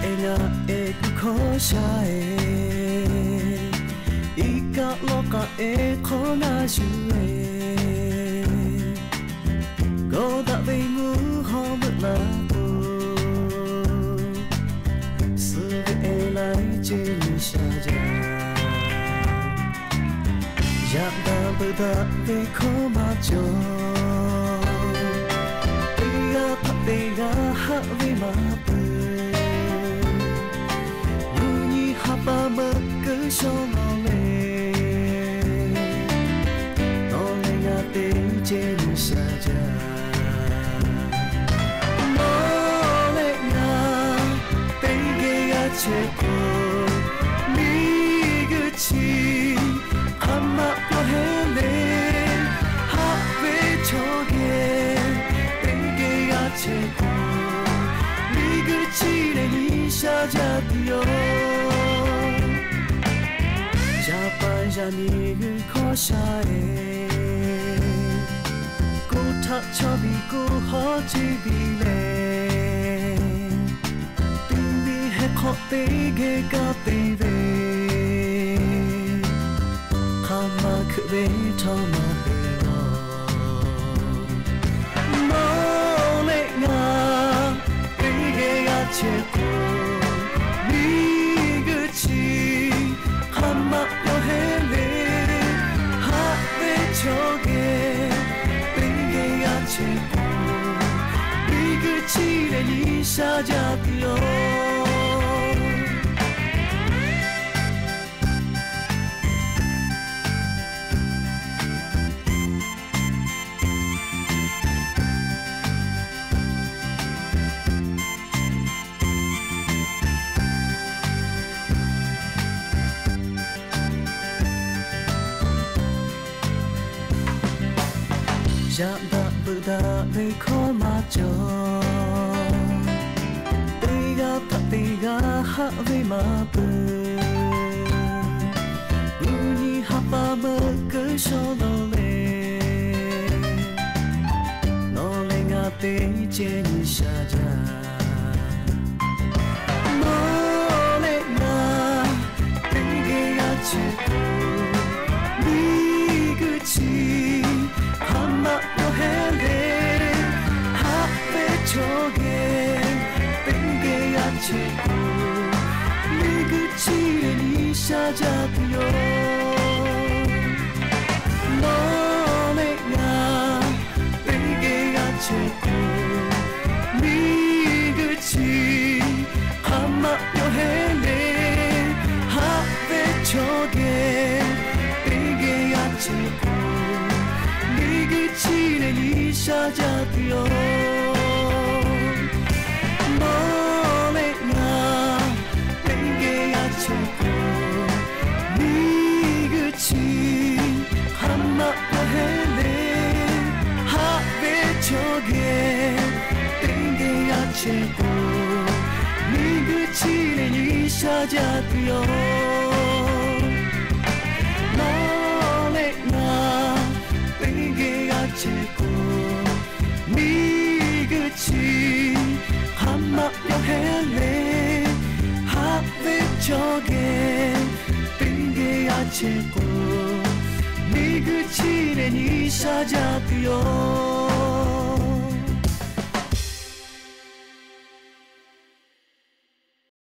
Elae koshae Ika loka kona shue Goda vengu homla po Suge elai chili shaja Yada buda ve koma jo Iya patega ha ve mapu Hapa makasongole Tolong ating jenis saja Boleh nggak tinggi aceko Miguci Amak pohele Hape choge Tinggi aceko Miguci neni saja dio Jani koshae Ko ta chabi ko haji bile Tindi he khote ge ka teve Kama kwe thama hero Mole nga Tige ya cheko Miguchi Kama yohele Choge Pinge acheko Miguchi neni sajapyo Yada buda ve koma jo Tiga patiga ha ve mapu Bunyi hapa makasongole Noleng ate jenis saja Noleng na tinggi aceko Miguchi Hama yohele Hape choge Pinge acheko Miguchi neni sajapyo Nole nga Pinge acheko Miguchi Hama yohele Hape choge Pinge acheko Miguchi neni sajapyo Mole nga Pinge acheko Miguchi Hama yohele Hape choge Pinge acheko Miguchi neni sajapyo Mole nga Acheko Miguchi Hama yohele Hape choge Pinge acheko Miguchi neni sajapyo